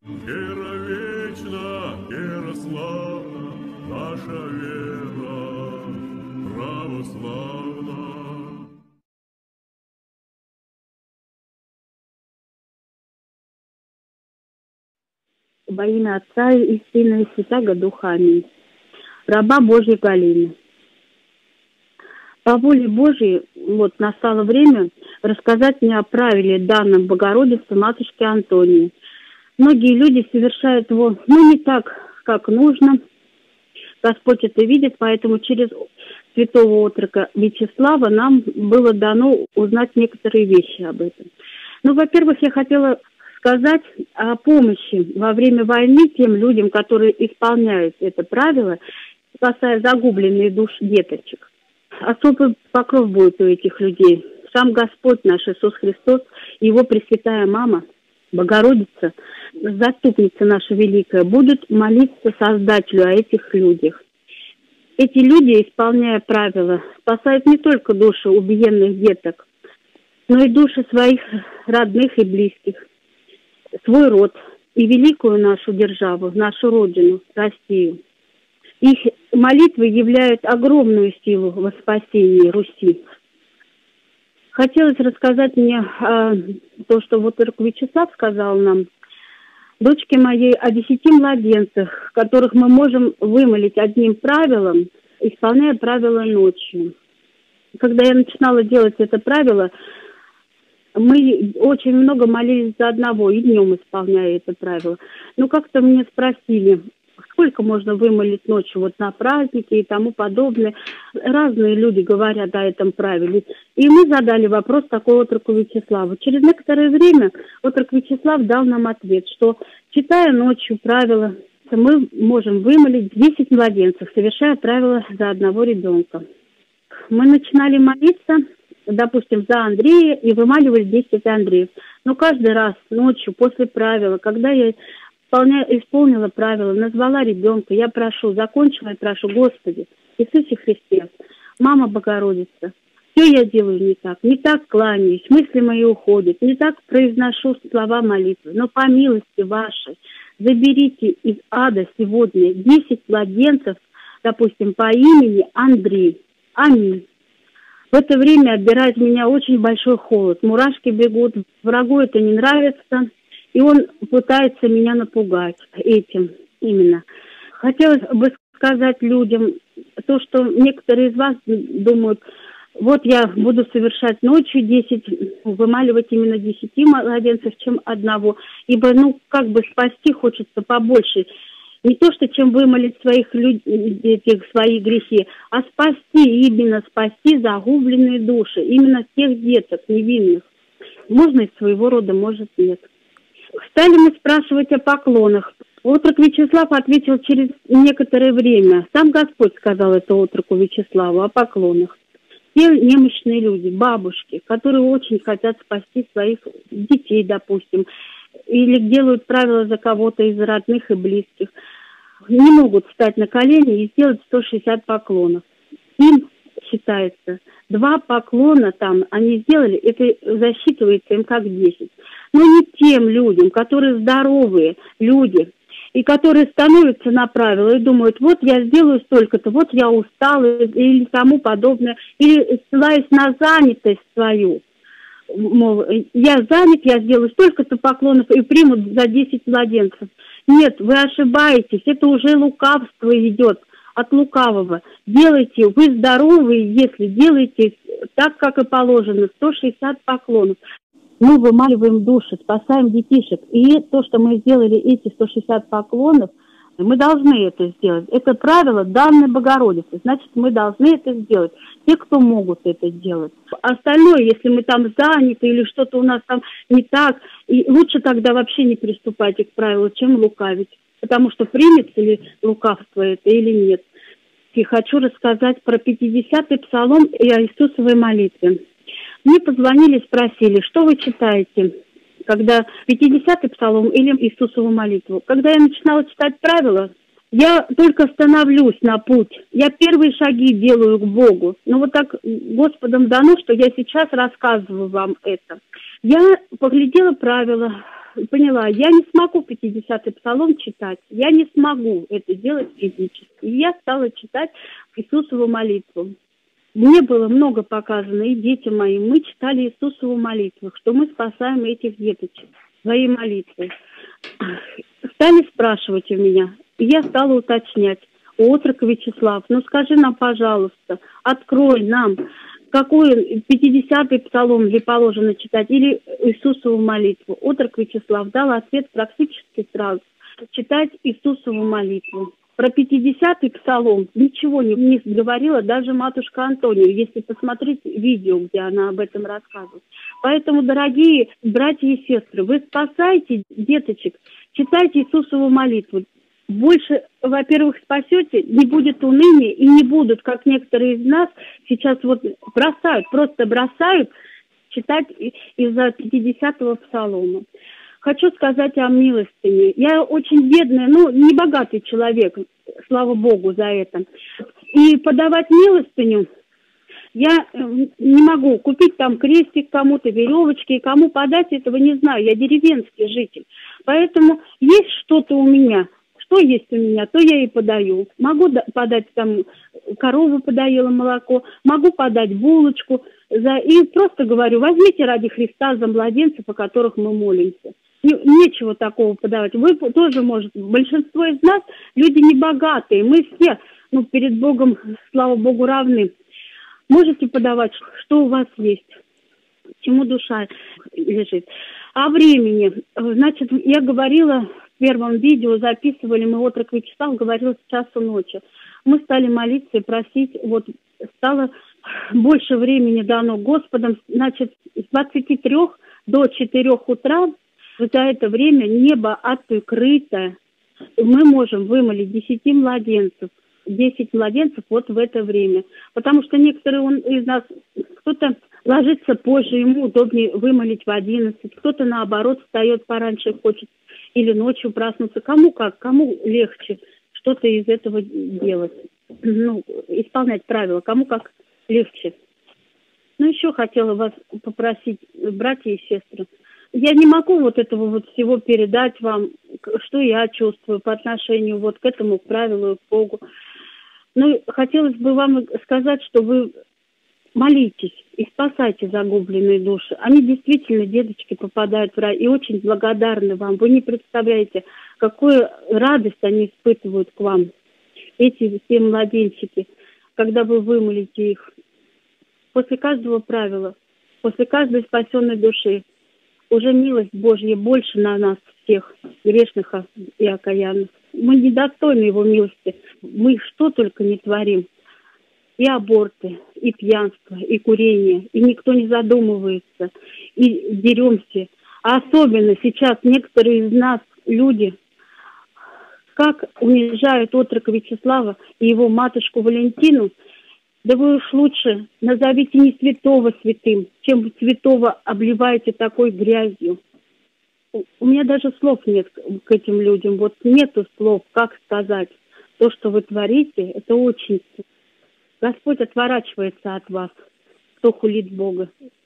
Вера вечна, вера славна, наша вера православна. Во имя Отца и Сына и Святаго Духа. Аминь. Раба Божьей Галины. По воле Божьей настало время рассказать мне о правиле, данном Богородице Матушке Антонии. Многие люди совершают его, не так, как нужно. Господь это видит, поэтому через святого отрока Вячеслава нам было дано узнать некоторые вещи об этом. Во-первых, я хотела сказать о помощи во время войны тем людям, которые исполняют это правило, спасая загубленные души деточек. Особый покров будет у этих людей. Сам Господь наш Иисус Христос и Его Пресвятая Мама, Богородица, заступница наша великая, будут молиться Создателю о этих людях. Эти люди, исполняя правила, спасают не только души убиенных деток, но и души своих родных и близких, свой род и великую нашу державу, нашу Родину, Россию. Их молитвы являют огромную силу во спасении Руси. Хотелось рассказать мне то, что отрок Вячеслав сказал нам, дочке моей, о 10 младенцах, которых мы можем вымолить одним правилом, исполняя правила ночью. Когда я начинала делать это правило, мы очень много молились за одного, и днем исполняя это правило. Как-то мне спросили, сколько можно вымолить ночью на праздники и тому подобное. Разные люди говорят о этом правиле. И мы задали вопрос такой отроку Вячеславу. Через некоторое время отрок Вячеслав дал нам ответ, что, читая ночью правила, мы можем вымолить 10 младенцев, совершая правила за одного ребенка. Мы начинали молиться, допустим, за Андрея и вымаливали 10 Андреев. Но каждый раз ночью после правила, когда я исполнила правила, назвала ребенка, я прошу, закончила и прошу, Господи, Иисусе Христе, Мама Богородица, все я делаю не так кланяюсь, мысли мои уходят, не так произношу слова молитвы, но по милости вашей заберите из ада сегодня 10 младенцев, допустим, по имени Андрей. Аминь. В это время отбирает меня очень большой холод, мурашки бегут, врагу это не нравится, и он пытается меня напугать этим именно. Хотелось бы сказать людям то, что некоторые из вас думают, я буду совершать ночью 10, вымаливать именно 10 младенцев, чем одного, ибо, спасти хочется побольше. Не то, что чем вымолить свои грехи, а именно спасти загубленные души, именно тех деток невинных. Можно из своего рода, может нет. Стали мы спрашивать о поклонах. Отрок Вячеслав ответил через некоторое время. Сам Господь сказал это отроку Вячеславу о поклонах. Те немощные люди, бабушки, которые очень хотят спасти своих детей, допустим, или делают правила за кого-то из родных и близких, не могут встать на колени и сделать 160 поклонов. Им считается, 2 поклона там они сделали, это засчитывается им как 10. Но не тем людям, которые здоровые люди, и которые становятся на правила и думают, я сделаю столько-то, я устал или тому подобное, или ссылаясь на занятость свою. Мол, я занят, я сделаю столько-то поклонов и примут за 10 младенцев. Нет, вы ошибаетесь, это уже лукавство идет от лукавого. Делайте, вы здоровые, если делаете так, как и положено, 160 поклонов. Мы вымаливаем души, спасаем детишек. И то, что мы сделали эти 160 поклонов, мы должны это сделать. Это правило данное Богородице. Значит, мы должны это сделать. Те, кто могут это делать. Остальное, если мы там заняты или что-то у нас там не так, и лучше тогда вообще не приступайте к правилу, чем лукавить. Потому что примется ли лукавство это или нет. И хочу рассказать про 50-й псалом и о Иисусовой молитве. Мне позвонили, спросили, что вы читаете, когда 50-й псалом или Иисусову молитву. Когда я начинала читать правила, я только становлюсь на путь. Я первые шаги делаю к Богу. Так Господом дано, что я сейчас рассказываю вам это. Я поглядела правила, поняла, я не смогу 50-й псалом читать, я не смогу это делать физически. И я стала читать Иисусову молитву. Мне было много показано, и детям моим. Мы читали Иисусову молитву, что мы спасаем этих деточек своей молитвой. Стали спрашивать у меня, и я стала уточнять. Отрок Вячеслав, ну скажи нам, пожалуйста, открой нам, какой 50-й псалом ли положено читать, или Иисусову молитву. Отрок Вячеслав дал ответ практически сразу. Читать Иисусову молитву. Про 50-й псалом ничего не говорила даже матушка Антония, если посмотреть видео, где она об этом рассказывает. Поэтому, дорогие братья и сестры, вы спасайте деточек, читайте Иисусову молитву. Больше, во-первых, спасете, не будет уныния и не будут, как некоторые из нас сейчас вот просто бросают читать из-за 50-го псалома. Хочу сказать о милостыне. Я очень бедная, не богатый человек, слава Богу за это. И подавать милостыню я не могу. Купить там крестик кому-то, веревочки, кому подать, этого не знаю. Я деревенский житель. Поэтому есть что-то у меня. Что есть у меня, то я и подаю. Могу подать там, корову подоела молоко, могу подать булочку. И просто говорю, возьмите ради Христа за младенцев, о которых мы молимся. Нечего такого подавать. Вы тоже можете. Большинство из нас люди небогатые. Мы все, перед Богом, слава Богу, равны. Можете подавать, что у вас есть, чему душа лежит. О времени. Значит, я говорила... В первом видео записывали, мы отрок Вячеслав говорил с часу ночи. Мы стали молиться и просить, стало больше времени дано Господом, значит, с 23 до 4 утра, за это время небо открыто. Мы можем вымолить 10 младенцев в это время. Потому что некоторые из нас, кто-то ложится позже, ему удобнее вымолить в 11, кто-то наоборот встает пораньше, хочет или ночью проснуться. Кому легче что-то из этого делать. Исполнять правила, кому как легче. Еще хотела вас попросить, братья и сестры, я не могу этого всего передать вам, что я чувствую по отношению к этому правилу, к Богу. Хотелось бы вам сказать, что вы молитесь и спасайте загубленные души. Они действительно, деточки, попадают в рай и очень благодарны вам. Вы не представляете, какую радость они испытывают к вам, эти все младенчики, когда вы вымолите их. После каждого правила, после каждой спасенной души уже милость Божья больше на нас всех, грешных и окаянных. Мы недостойны Его милости. Мы что только не творим. И аборты, и пьянство, и курение, и никто не задумывается, и деремся. А особенно сейчас некоторые из нас, люди, как унижают отрока Вячеслава и его матушку Валентину, да вы уж лучше назовите не святого святым, чем святого обливаете такой грязью. У меня даже слов нет к этим людям, нету слов, как сказать. То, что вы творите, это очень... Господь отворачивается от вас, кто хулит Бога.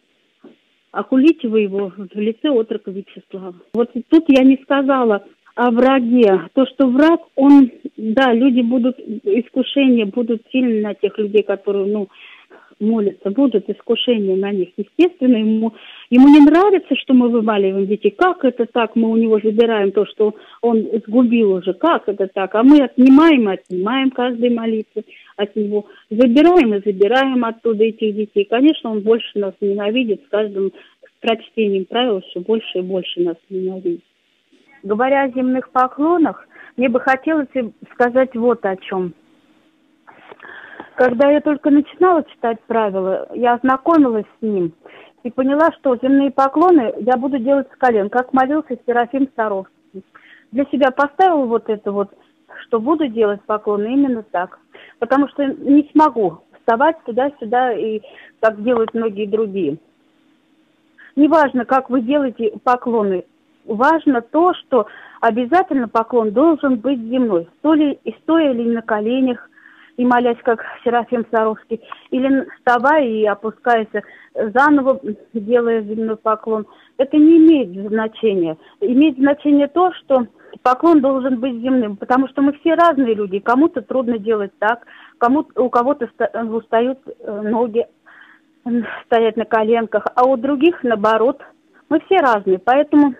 А хулите вы его в лице отрока Вячеслава. Тут я не сказала о враге. То, что враг, люди искушения будут сильны на тех людей, которые, молятся, будут искушения на них. Естественно, ему не нравится, что мы вымаливаем детей. Как это так? Мы у него забираем то, что он сгубил уже. Как это так? А мы отнимаем каждой молитвы от него. Забираем оттуда этих детей. Конечно, он больше нас ненавидит. С каждым прочтением правил все больше и больше нас ненавидит. Говоря о земных поклонах, мне бы хотелось сказать вот о чем. Когда я только начинала читать правила, я ознакомилась с ним и поняла, что земные поклоны я буду делать с колен, как молился Серафим Саровский. Для себя поставила что буду делать поклоны именно так. Потому что не смогу вставать туда-сюда, и как делают многие другие. Неважно, как вы делаете поклоны, важно то, что обязательно поклон должен быть земной. Стоя ли на коленях, и молясь, как Серафим Саровский, или вставая и опускаясь, заново делая земной поклон. Это не имеет значения. Имеет значение то, что поклон должен быть земным, потому что мы все разные люди. Кому-то трудно делать так, у кого-то устают ноги стоять на коленках, а у других наоборот. Мы все разные, поэтому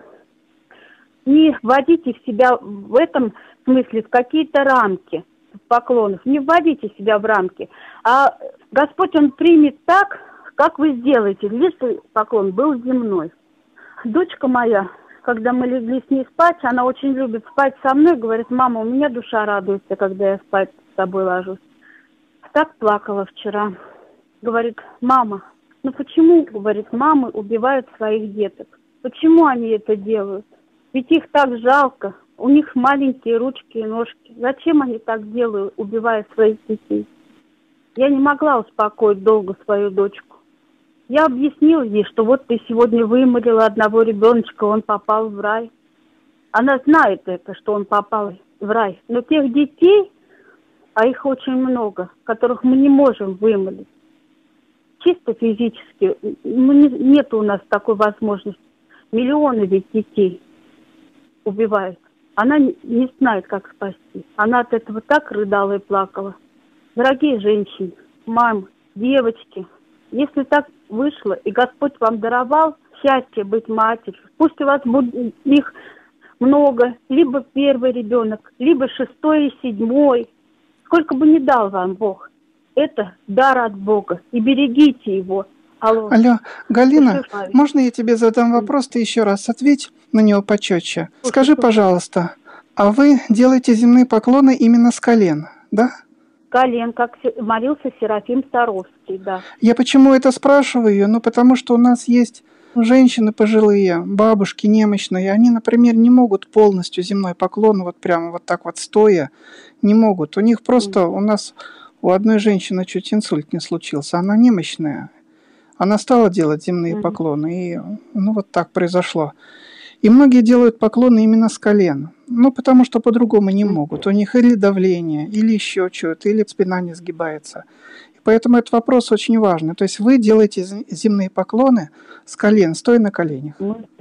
не вводите в себя в этом смысле в какие-то рамки поклонов, не вводите себя в рамки, а Господь, Он примет так, как вы сделаете, если поклон был земной. Дочка моя, когда мы легли с ней спать, она очень любит спать со мной, говорит: мама, у меня душа радуется, когда я спать с тобой ложусь. Так плакала вчера. Говорит: мама, ну почему, говорит, мамы убивают своих деток? Почему они это делают? Ведь их так жалко, у них маленькие ручки и ножки. Зачем они так делают, убивая своих детей? Я не могла успокоить долго свою дочку. Я объяснила ей, что вот ты сегодня выморила одного ребеночка, он попал в рай. Она знает это, что он попал в рай. Но тех детей, а их очень много, которых мы не можем вымолить, чисто физически, нет у нас такой возможности. Миллионы ведь детей убивают. Она не знает, как спасти. Она от этого так рыдала и плакала. Дорогие женщины, мамы, девочки, если так вышло, и Господь вам даровал счастье быть матерью, пусть у вас будет их много, либо первый ребенок, либо 6-й и 7-й, сколько бы ни дал вам Бог, это дар от Бога, и берегите его. Алло, Галина, можно я тебе задам вопрос, ты еще раз ответь на него почетче. Скажи, пожалуйста, а вы делаете земные поклоны именно с колен, да? Колен, как молился Серафим Саровский, да. Я почему это спрашиваю? Ну, потому что у нас есть женщины пожилые, бабушки немощные, они, например, не могут полностью земной поклон вот прямо вот так вот стоя, не могут. У них просто, у нас у одной женщины чуть инсульт не случился, она немощная. Она стала делать земные поклоны, и ну вот так произошло. И многие делают поклоны именно с колен. Ну, потому что по-другому не могут. У них или давление, или еще что-то, или спина не сгибается. И поэтому этот вопрос очень важный. То есть вы делаете земные поклоны с колен, стоя на коленях.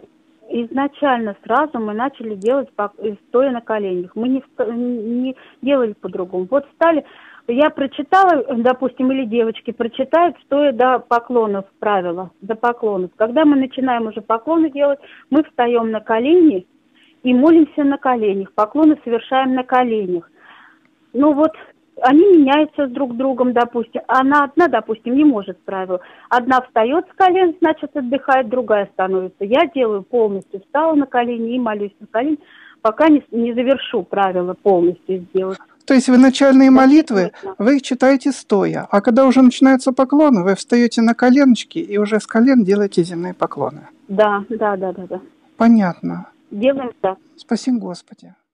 Изначально сразу мы начали делать стоя на коленях. Мы не делали по-другому. Вот встали, я прочитала, допустим, или девочки прочитают, стоя до поклонов правила, до поклонов. Когда мы начинаем уже поклоны делать, мы встаем на колени и молимся на коленях. Поклоны совершаем на коленях. Ну вот, они меняются с друг другом, допустим. Она одна, допустим, не может правила. Одна встает с колен, значит, отдыхает, другая становится. Я делаю полностью, встала на колени и молюсь на колени, пока не завершу правила полностью сделать. То есть вы начальные молитвы, вы их читаете стоя, а когда уже начинаются поклоны, вы встаете на коленочки и уже с колен делаете земные поклоны. Да. Понятно. Делаем так. Спаси Господи.